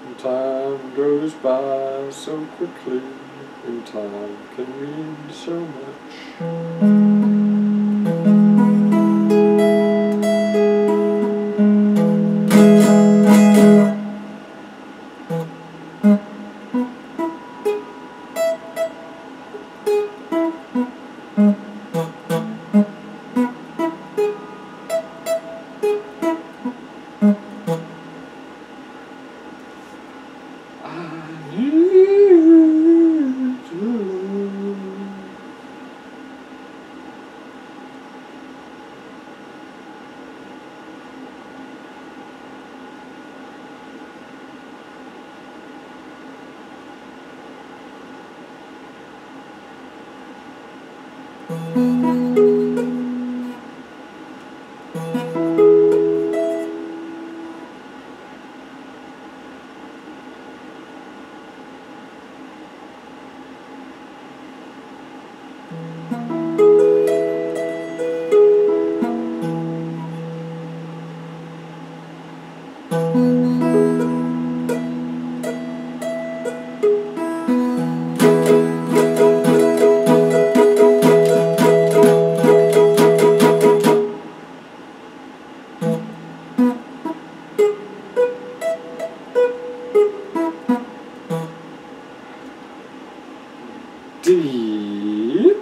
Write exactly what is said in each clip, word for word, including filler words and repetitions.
And time goes by so quickly, and time can mean so much. D.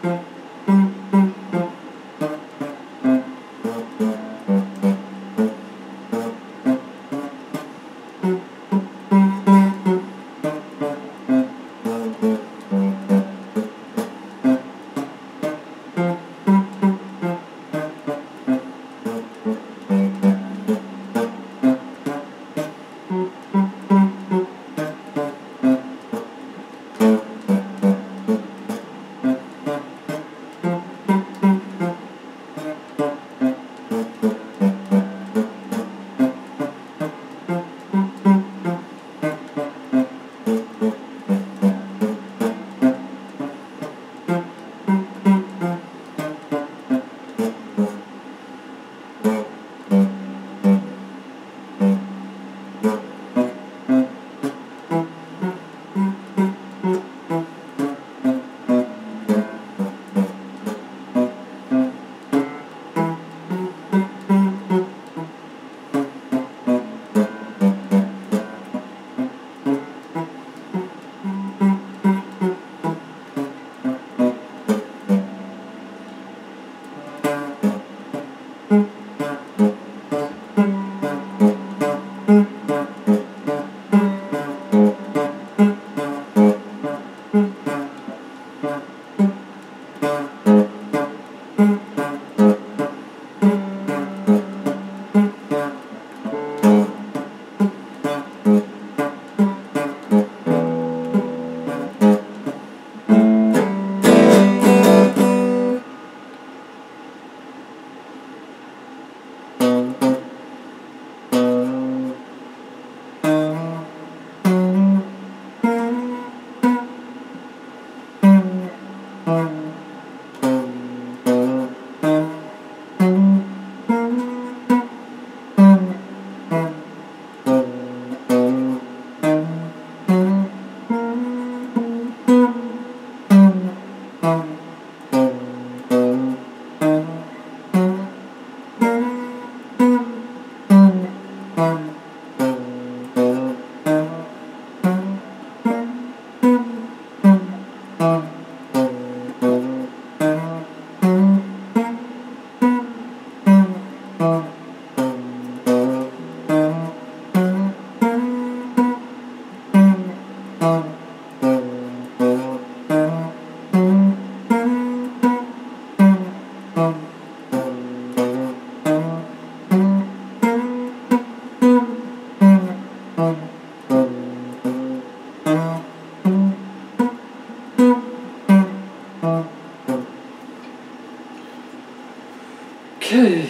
Okay.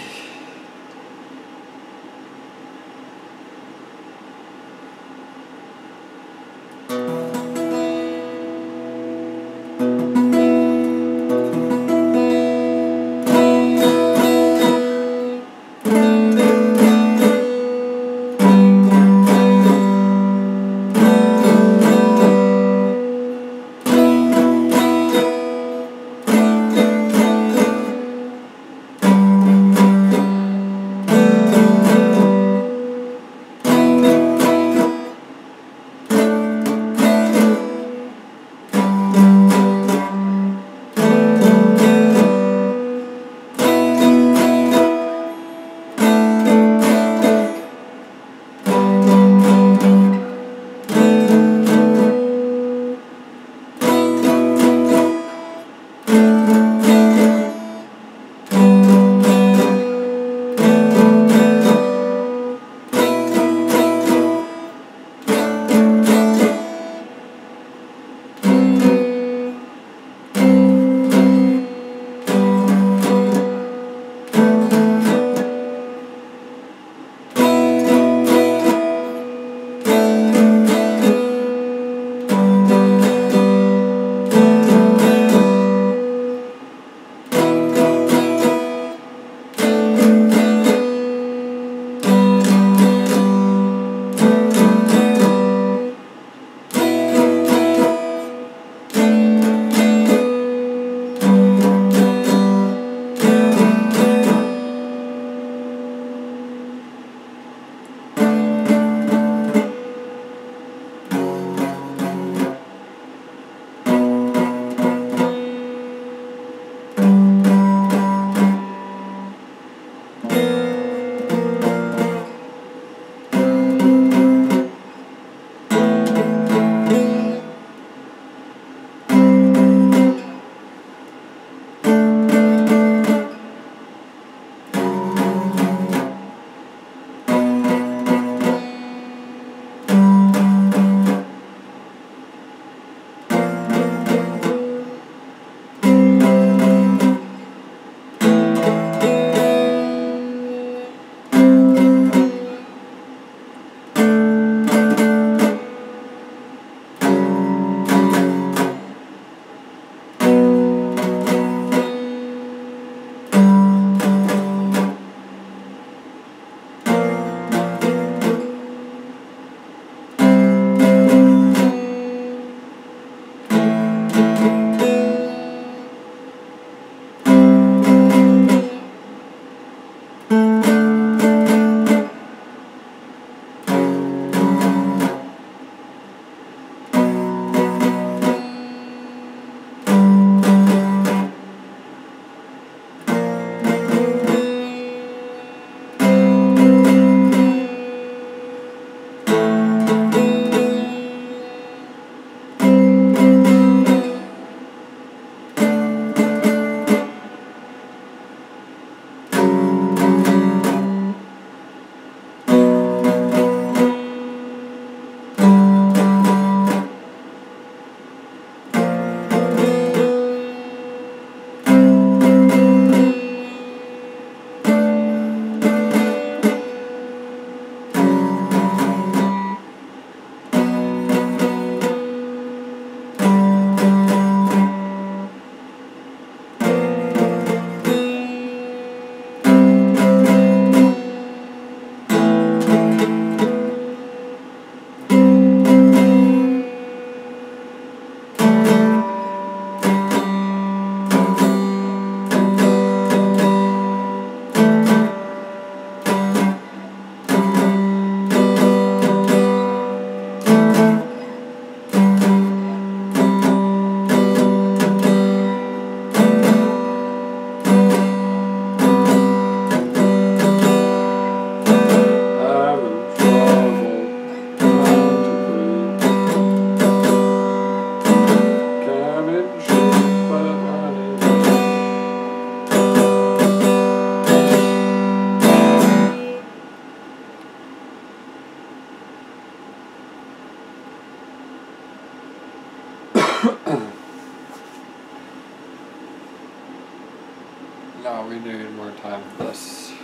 No, we need more time for this.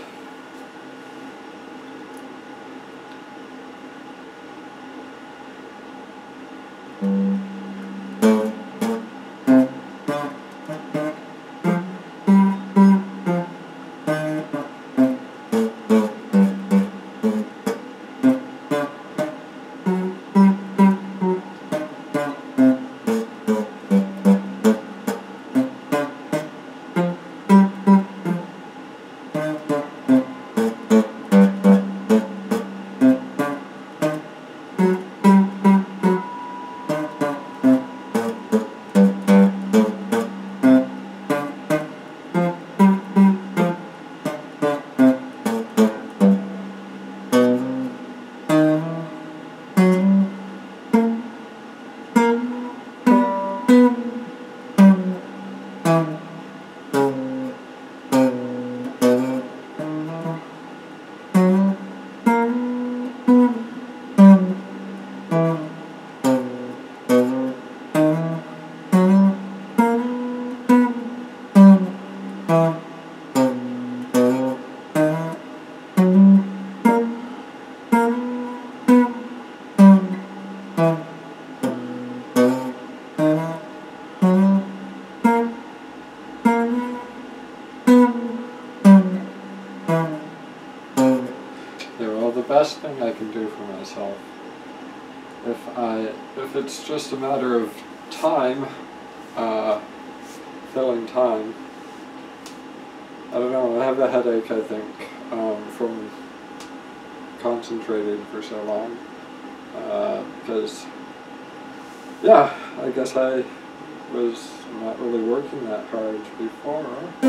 Best thing I can do for myself, if I if it's just a matter of time, uh, filling time. I don't know. I have a headache, I think, um, from concentrating for so long. Uh, because, yeah, I guess I was not really working that hard before.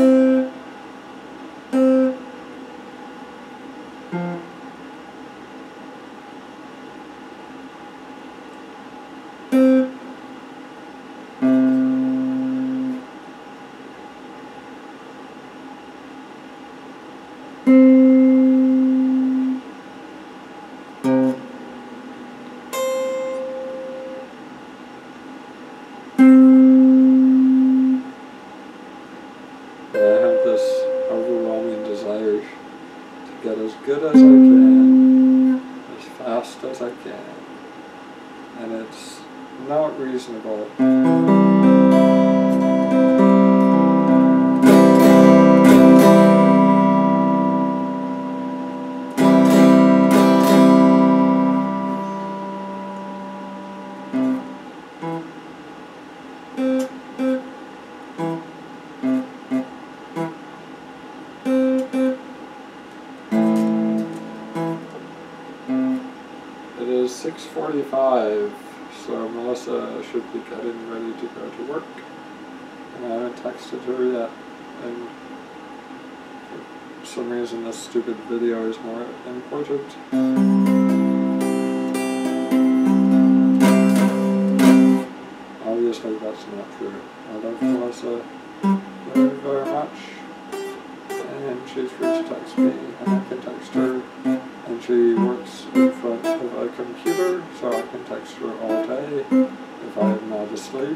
Get as good as I can, as fast as I can, and it's not reasonable. six forty-five, so Melissa should be getting ready to go to work, and I haven't texted her yet, and for some reason this stupid video is more important. Obviously that's not true. I love Melissa very, very much, and she's free to text me, and I can text her. And she works in front of a computer, so I can text her all day if I am not asleep.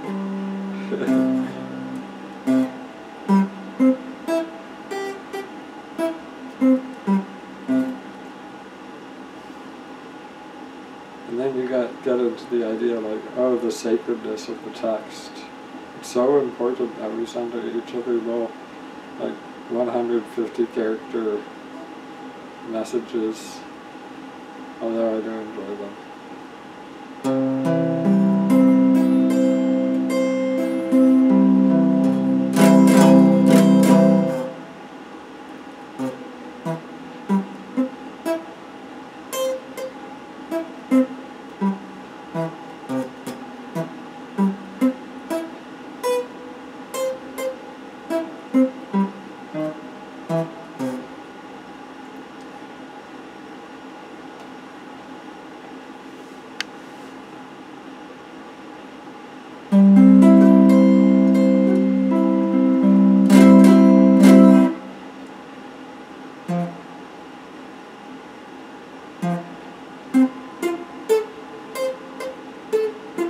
And then you got get into the idea like, oh, the sacredness of the text. It's so important that we send to each other little, like, one hundred fifty character messages, although I do enjoy them.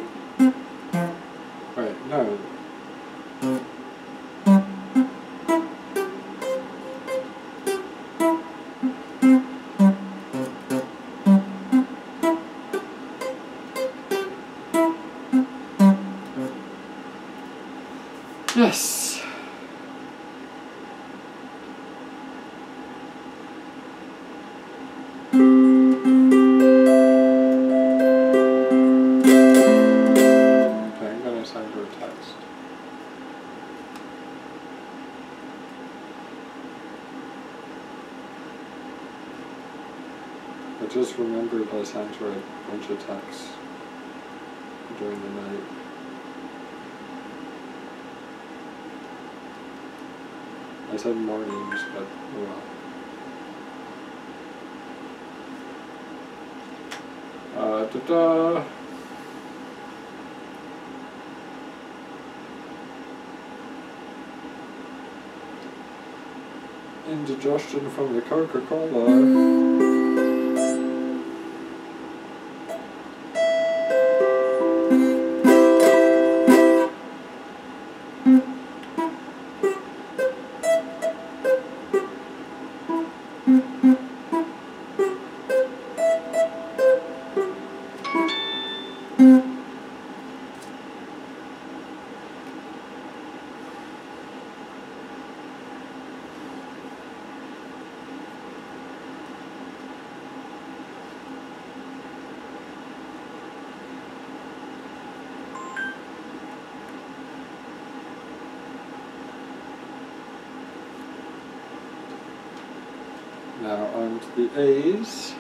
Right, no. Yes. Okay, I'm going to send her a text. I just remembered I sent her a bunch of texts during the night. I said mornings, but oh well. Uh, da-da! Indigestion from the Coca-Cola. Now on to the A's.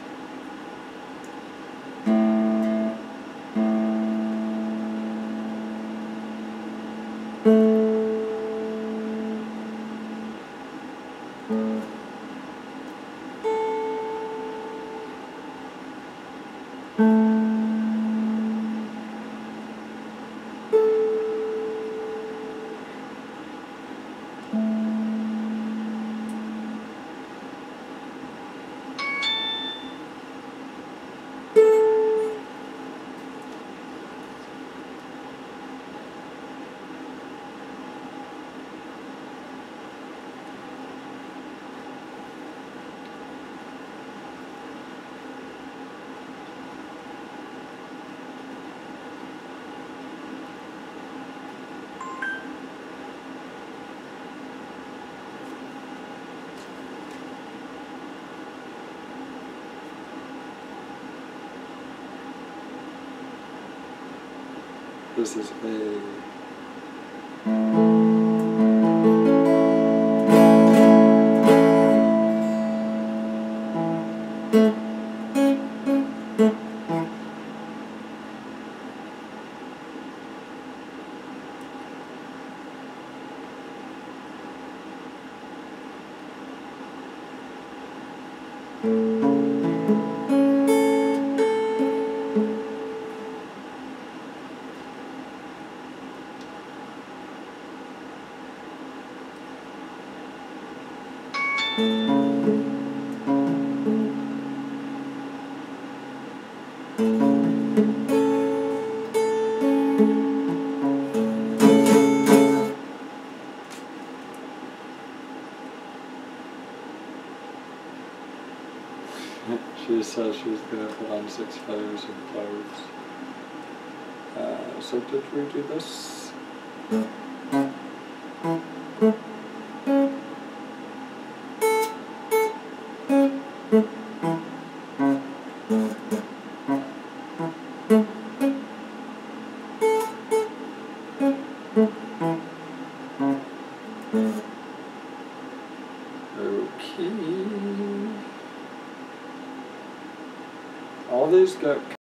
This is A. She says she's going to put on six layers of clothes. Uh, so did we do this? Okay. All these get